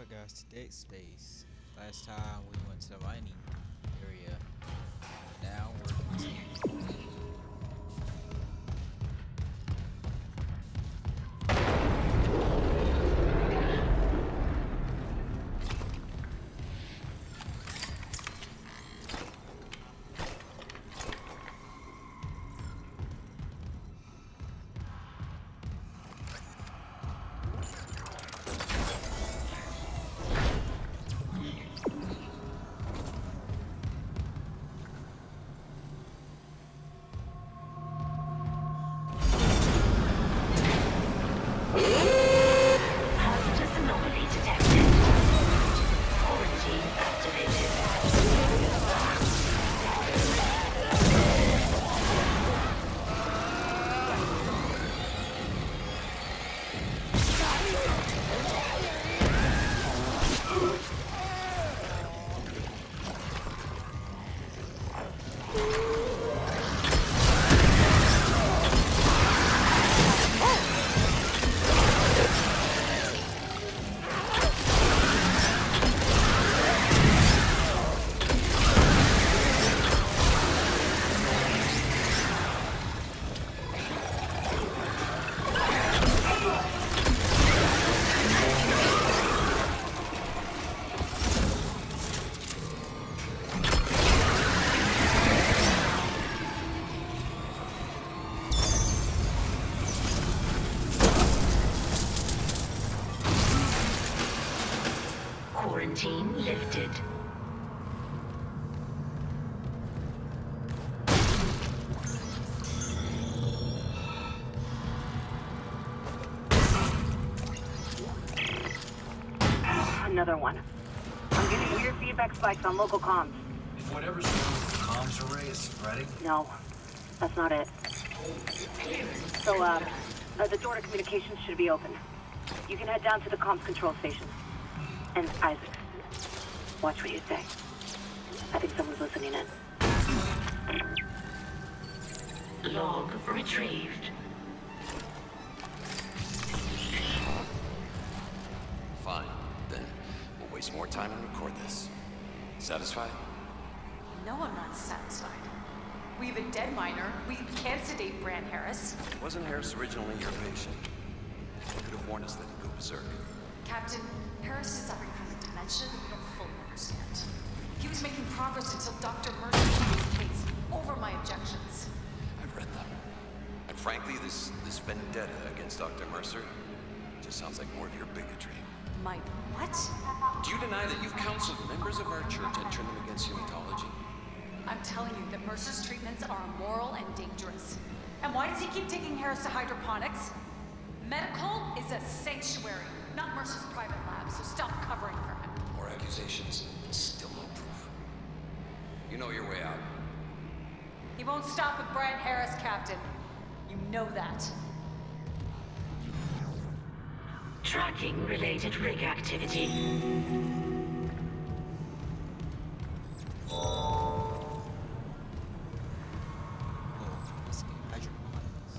Alright guys, today space. Last time we went to the mining area. Now we're continuing. Hazardous anomaly detected. Quarantine activated. Quarantine lifted. Another one. I'm getting weird feedback spikes on local comms. If whatever's wrong with the comms array is spreading, No, that's not it. So, the door to communications should be open. You can head down to the comms control station. And Isaac, watch what you say. I think someone's listening in. Log retrieved. Fine. Then we'll waste more time and record this. Satisfied? No, I'm not satisfied. We have a dead miner. We can't sedate Bran Harris. Wasn't Harris originally your patient? You could have warned us that he'd go berserk. Captain, Harris is suffering from a dementia that we don't fully understand. He was making progress until Dr. Mercer took his case over my objections. I've read them. And frankly, this vendetta against Dr. Mercer just sounds like more of your bigotry. My what? Do you deny that you've counseled members of our church and turned them against hematology? I'm telling you that Mercer's treatments are immoral and dangerous. And why does he keep taking Harris to hydroponics? Medical is a sanctuary, not Mercer's private lab, so stop covering for him. More accusations, and still no proof. You know your way out. He won't stop with Bran Harris, Captain. You know that. Tracking related rig activity. Oh, escape hydroponics.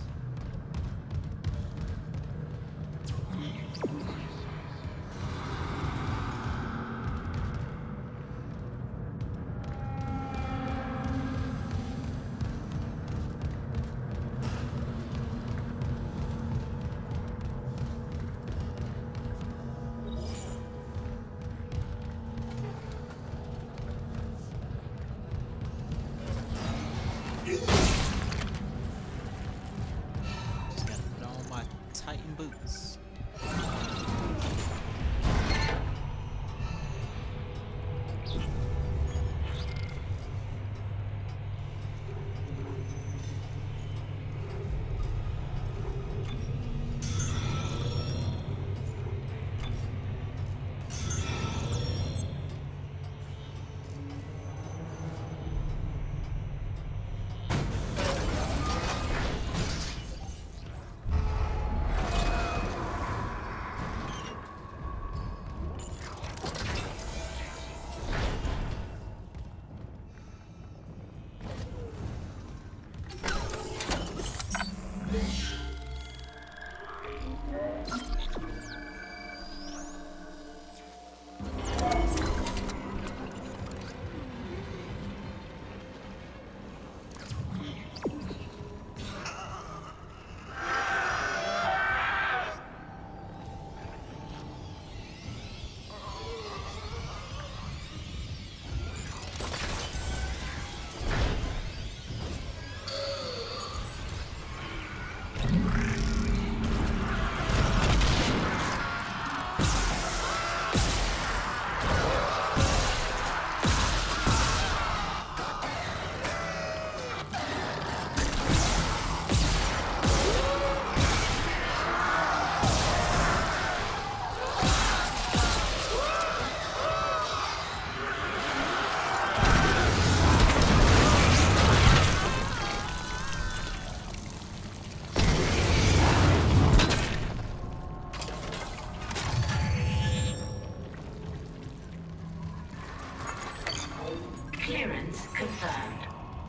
Clearance confirmed.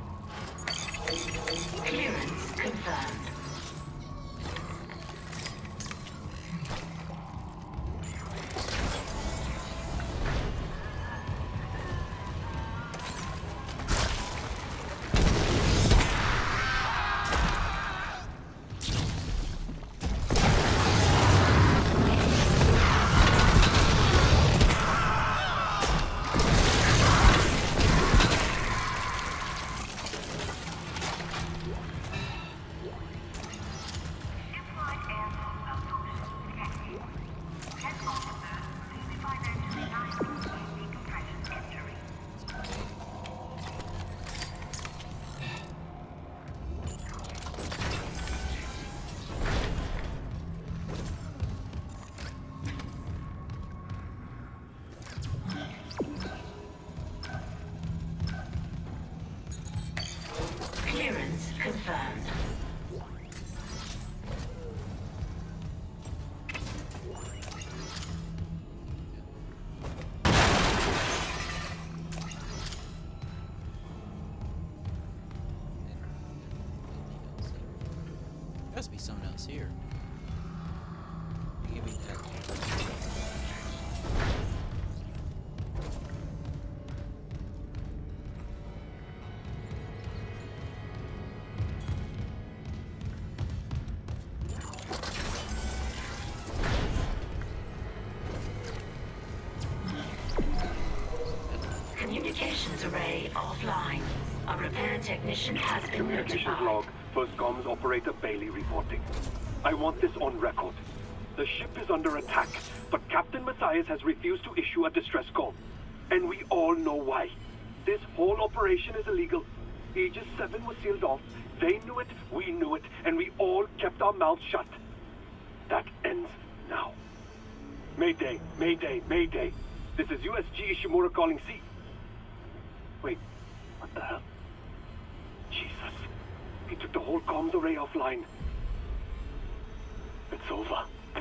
Clearance confirmed. Clearance confirmed. There must be something else here. Give me that. Communications array offline. A repair technician has been Communications notified. log. First comms operator Bailey reporting. I want this on record. The ship is under attack, but Captain Matthias has refused to issue a distress call. And we all know why. This whole operation is illegal. Aegis 7 was sealed off. They knew it, we knew it, and we all kept our mouths shut. That ends now. Mayday, Mayday, Mayday. This is USG Ishimura calling C. Wait, what the hell? Jesus. He took the whole comms array offline. It's over.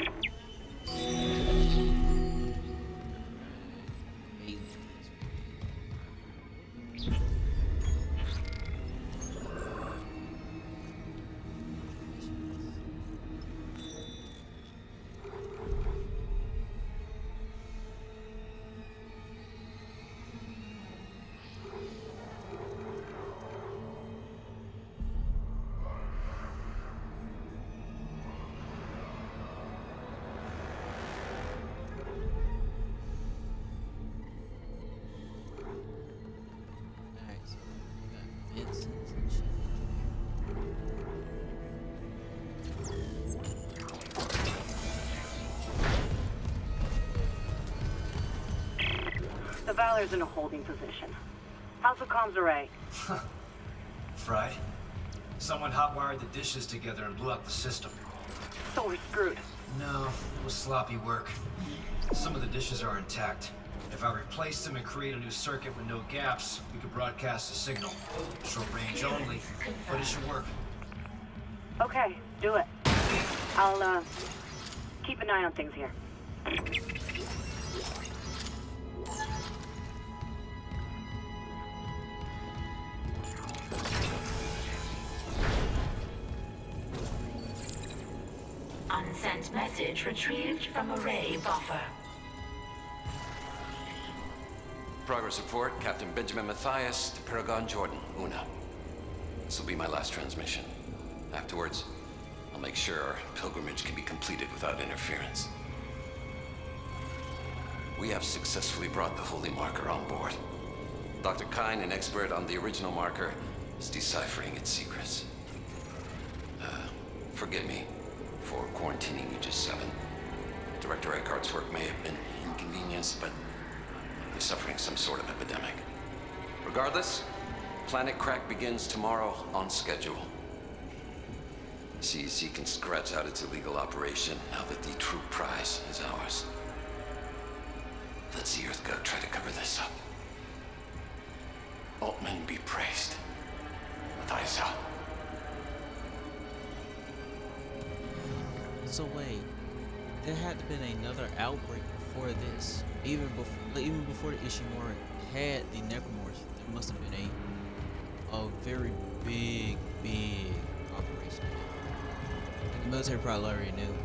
The Valor's in a holding position. How's the comms array? Fried. Someone hotwired the dishes together and blew out the system. So we're screwed. No, it was sloppy work. Some of the dishes are intact. If I replace them and create a new circuit with no gaps, we could broadcast a signal. Short range only, but it should work. Okay, do it. I'll, keep an eye on things here. Unsent message retrieved from array buffer. Progress report, Captain Benjamin Matthias to Paragon Jordan, Una. This will be my last transmission. Afterwards, I'll make sure our pilgrimage can be completed without interference. We have successfully brought the Holy Marker on board. Dr. Kyne, an expert on the original marker, is deciphering its secrets. Forgive me for quarantining Aegis 7. Director Eckhart's work may have been inconvenienced, but he's suffering some sort of epidemic. Regardless, Planet Crack begins tomorrow on schedule. CEC can scratch out its illegal operation now that the true prize is ours. Let the EarthGov try to cover this up. Altman be praised. Matthias out. So wait, there had been another outbreak before this, even before the Ishimura had the Necromorphs, there must have been a very big operation. And the military probably already knew.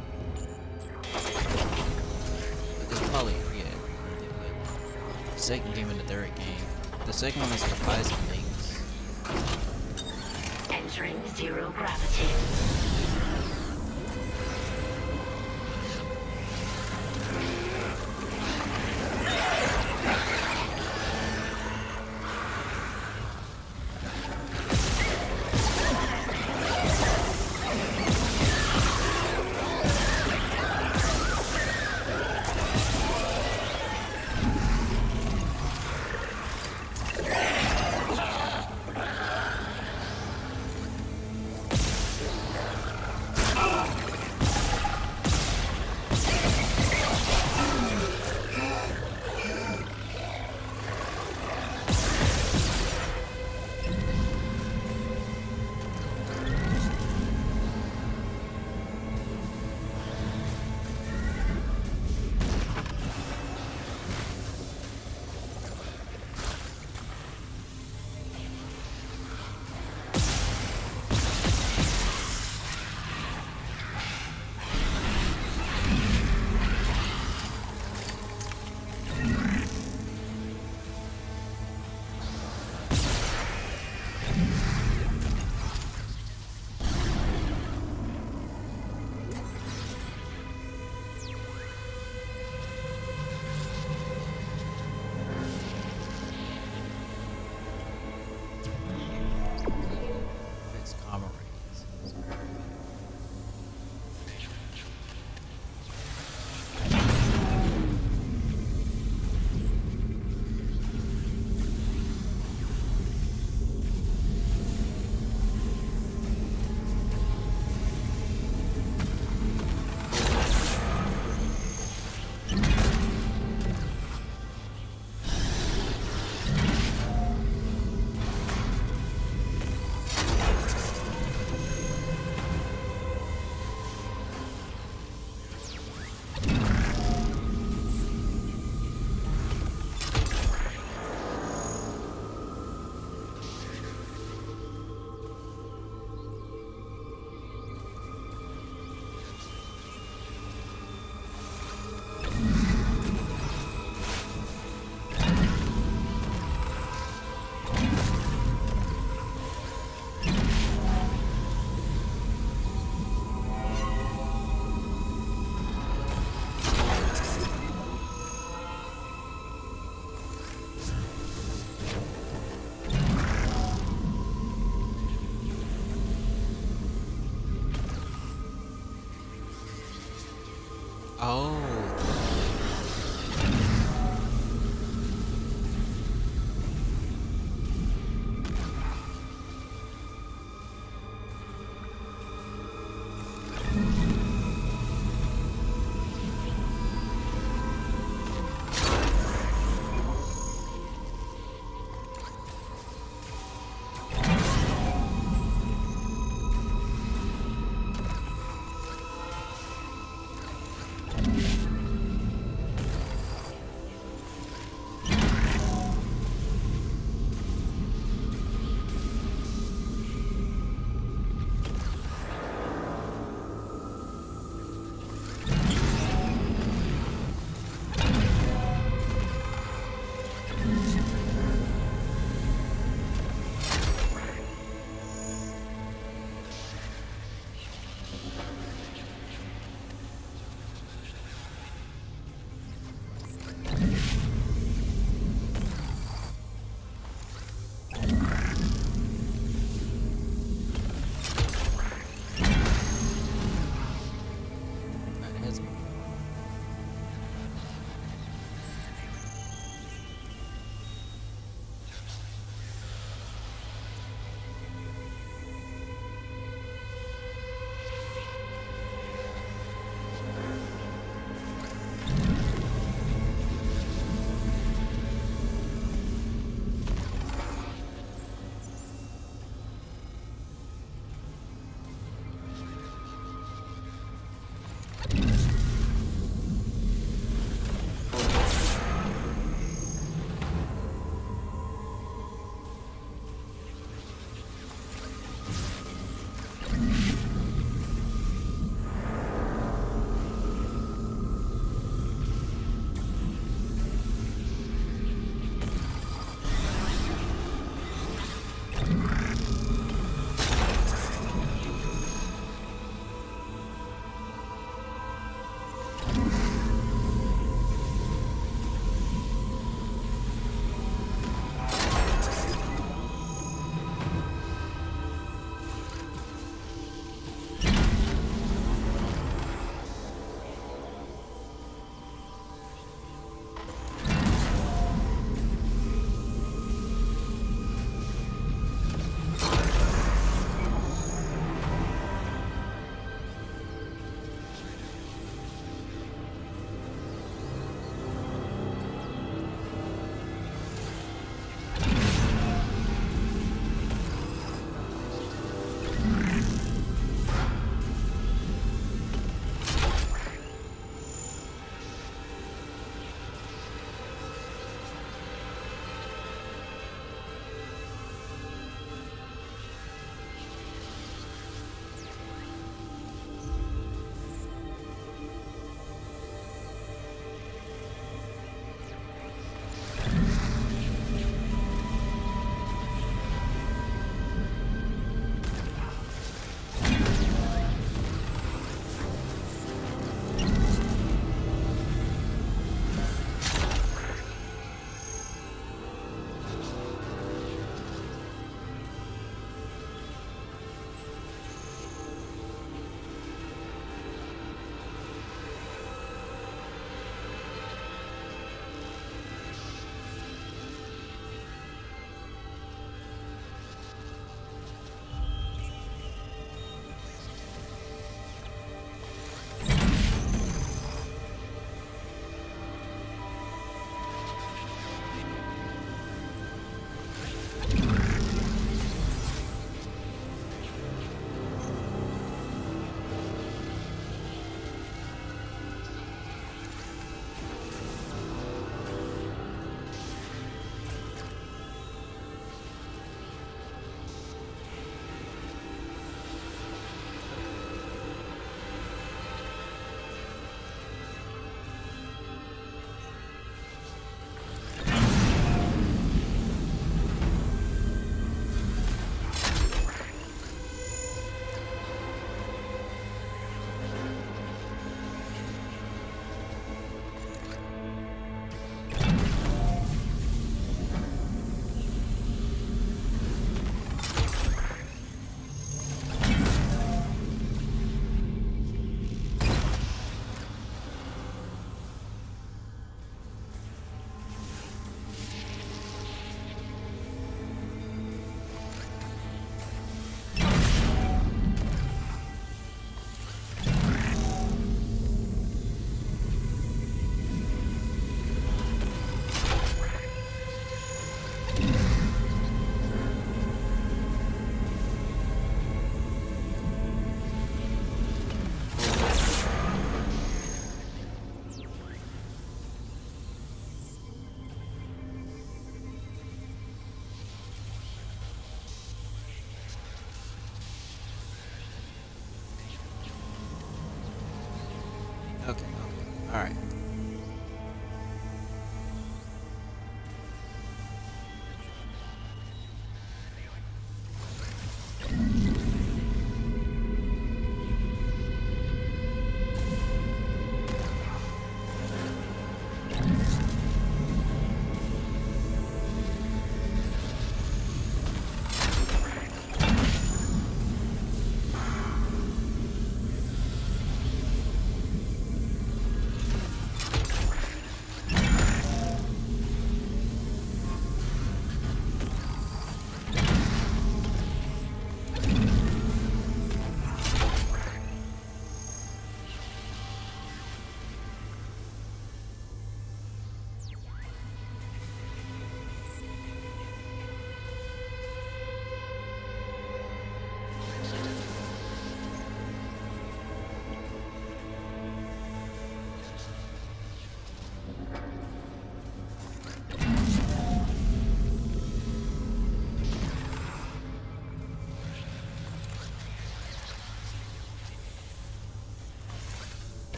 But this probably, yeah. The second game and the third game. The second one is the Bison Lakes. Entering zero gravity.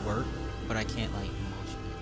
work, but I can't like emotion it.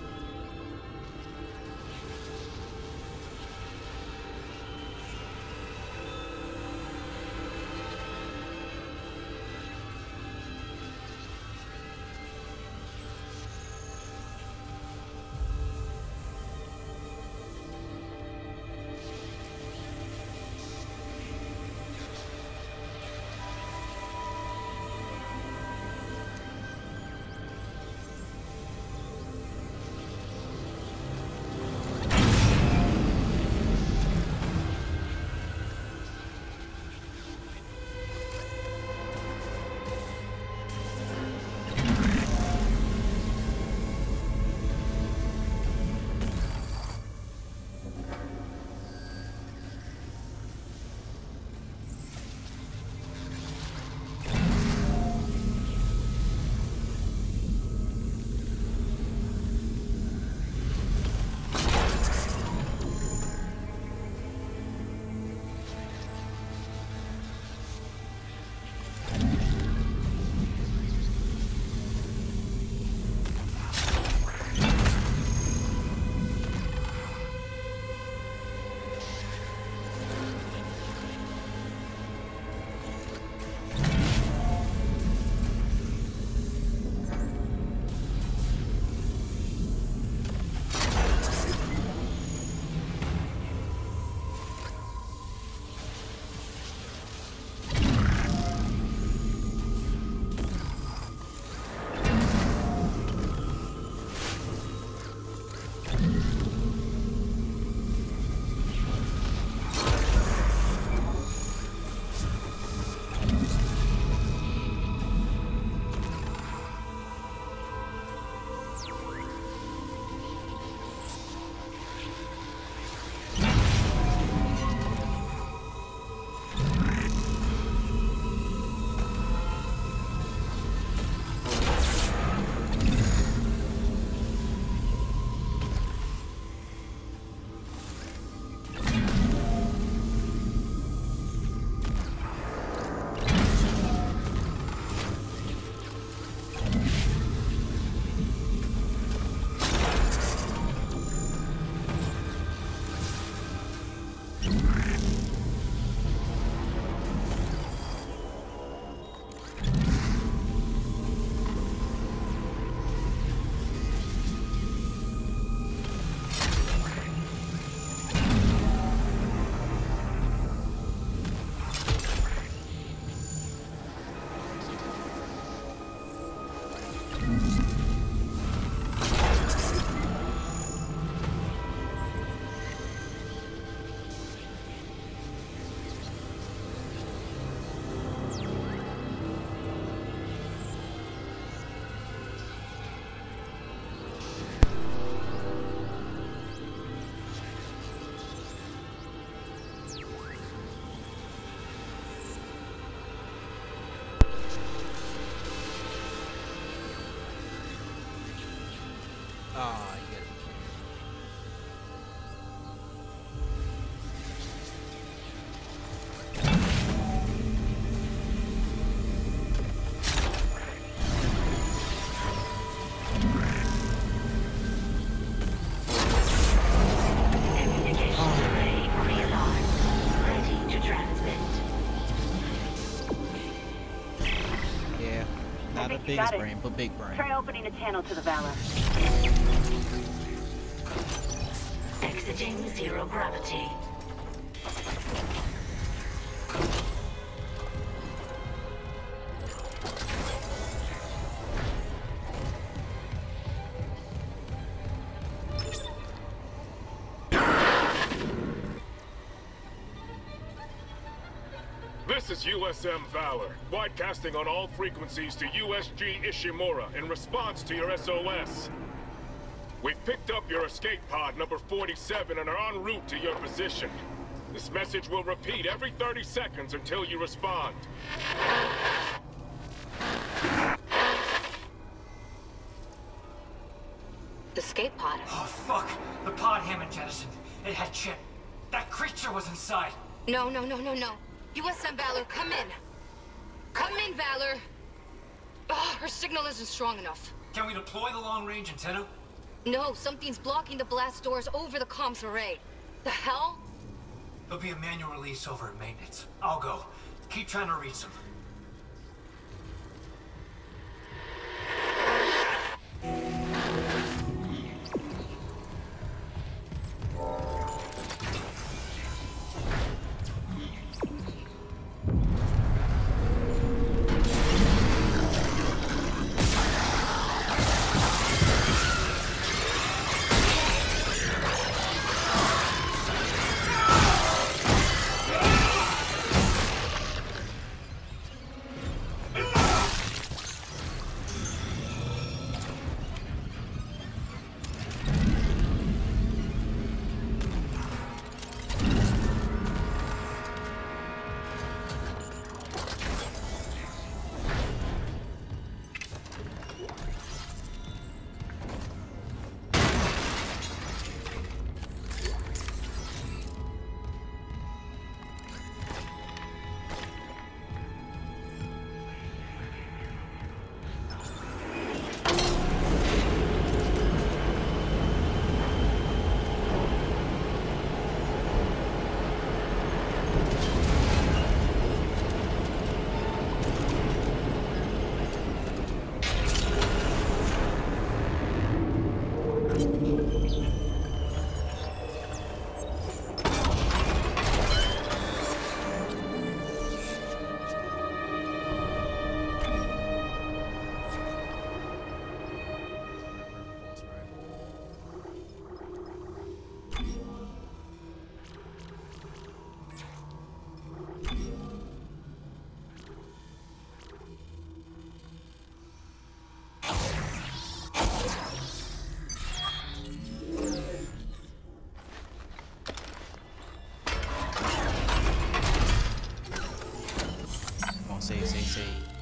Ah, you gotta be kidding. Communication array realigned. Ready to transmit. Yeah, not the think you biggest got it. brain, but big brain. Try opening a channel to the Valor. Exiting zero gravity. This is USM Valor, broadcasting on all frequencies to USG Ishimura in response to your SOS. We've picked up your escape pod number 47 and are en route to your position. This message will repeat every 30 seconds until you respond. Escape pod. Oh, fuck! The pod Hammond jettisoned. It had Chip. That creature was inside. No. USM Valor, come in. Come in, Valor. Oh, her signal isn't strong enough. Can we deploy the long-range antenna? No, something's blocking the blast doors over the comms array. The hell? There'll be a manual release over at maintenance. I'll go. Keep trying to reach them. Save.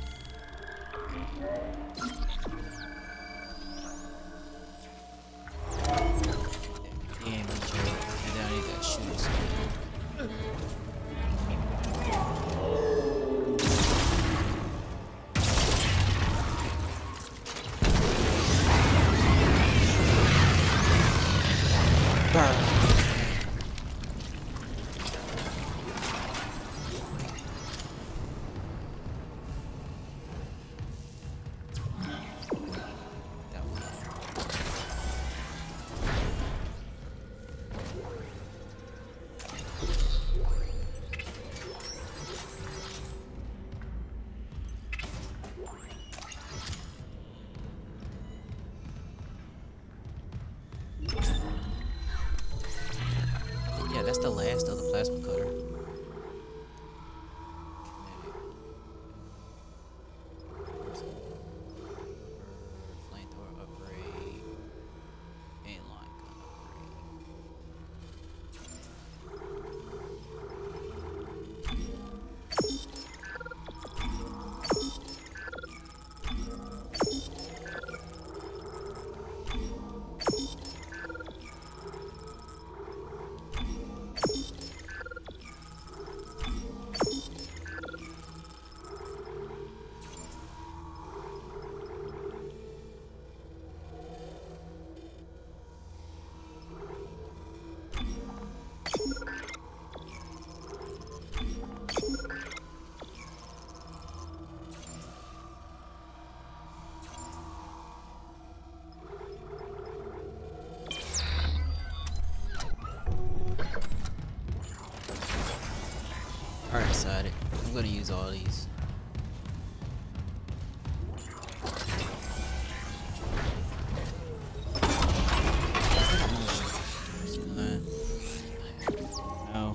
Damn, Joe. And then I need that shoes. Burn. Yeah, that's the last of the plasma cutter. Flamethrower upgrade. Inline gun Alright, decided. I'm gonna use all these. No.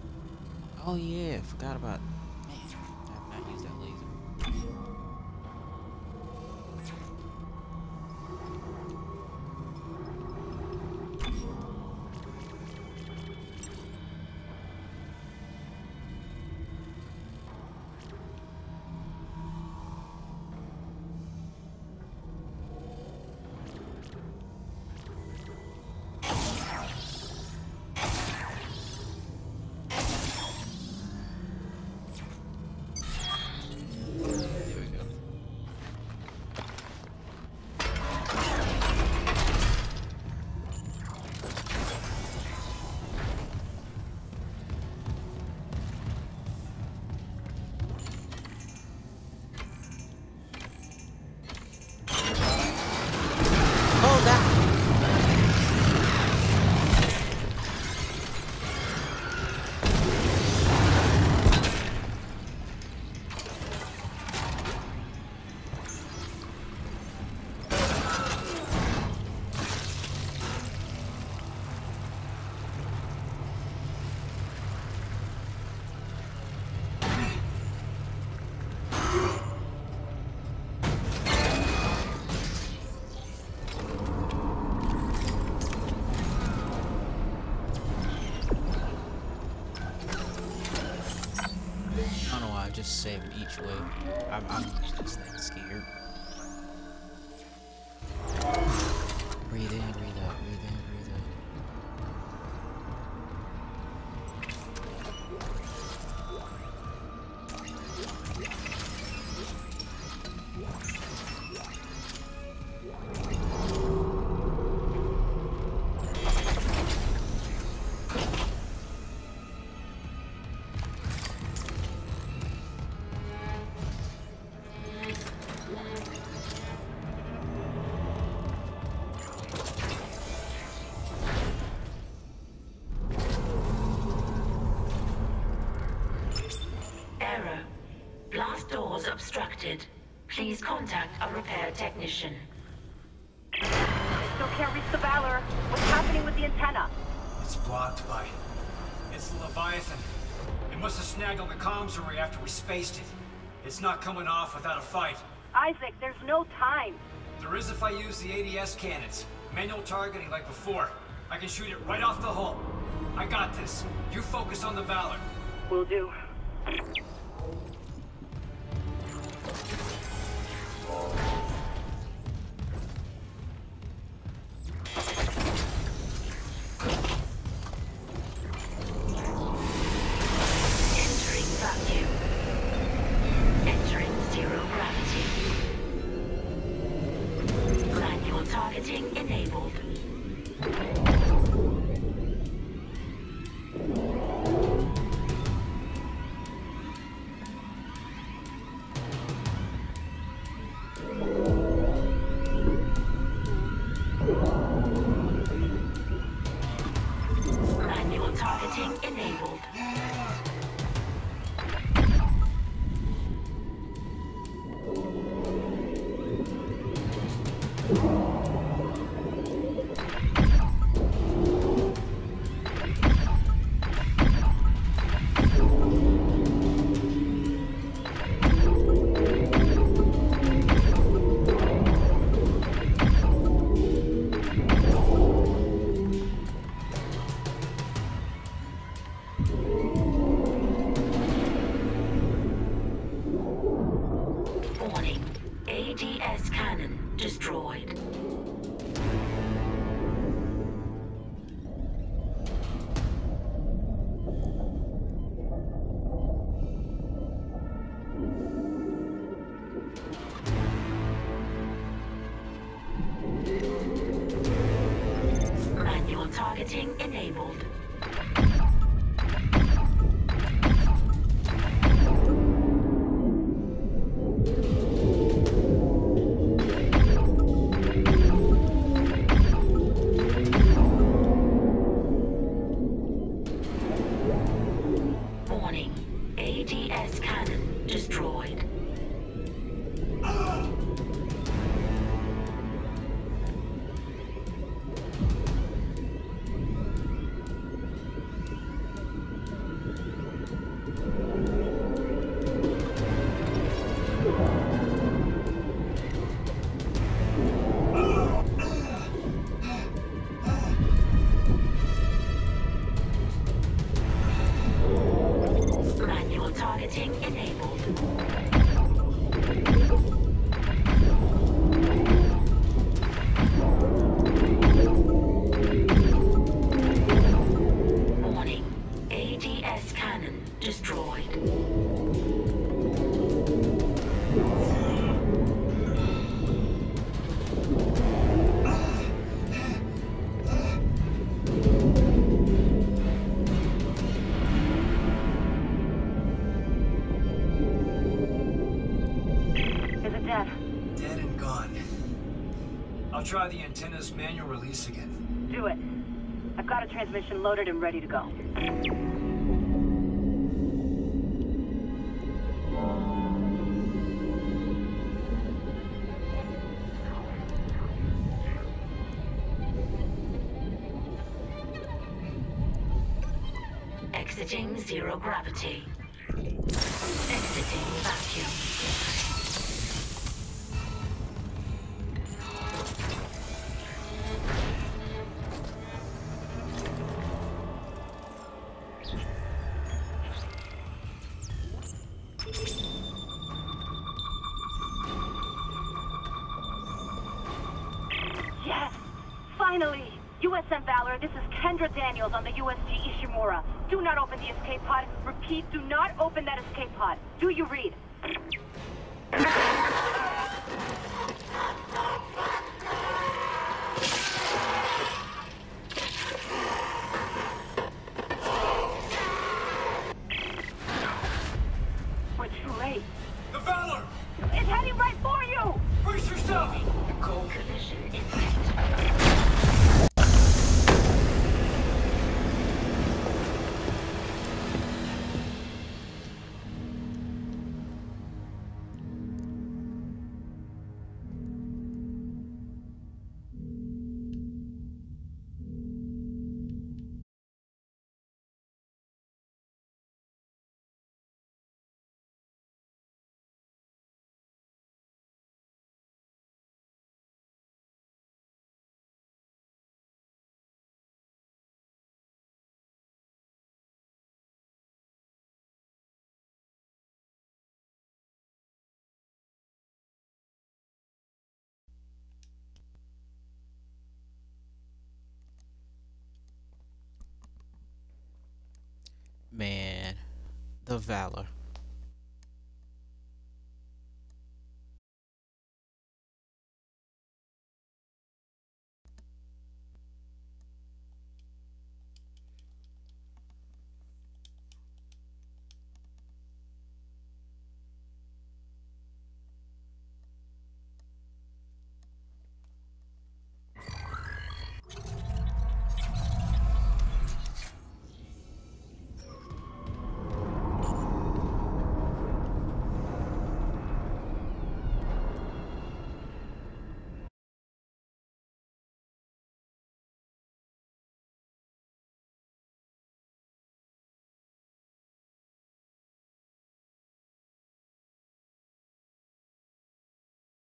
Oh yeah, forgot about. Man, I have not used that laser. just 7 each way. I'm just like scared. Breathe in, breathe out, breathe in, breathe out. Error. Blast doors obstructed. Please contact a repair technician. Still can't reach the Valor. What's happening with the antenna? It's blocked by... It's the Leviathan. It must have snagged on the comms array after we spaced it. It's not coming off without a fight. Isaac, there's no time. There is if I use the ADS cannons. Manual targeting like before. I can shoot it right off the hull. I got this. You focus on the Valor. Will do. Entering vacuum. Entering zero gravity. Manual targeting enabled. Manual targeting enabled. Warning. ADS cannon destroyed. Manual targeting enabled. Warning. ADS cannon destroyed. Manual targeting enabled. Warning. ADS cannon destroyed. Is it dead? Dead and gone. I'll try the antenna's manual release again. Do it. I've got a transmission loaded and ready to go. Exiting zero gravity. Exiting vacuum. Valor, this is Kendra Daniels on the USG Ishimura. Do not open the escape pod. Repeat, do not open that escape pod. Do you read? We're too late. The Valor! It's heading right for you! Brace yourself! Nicole. Collision imminent. Man, the Valor.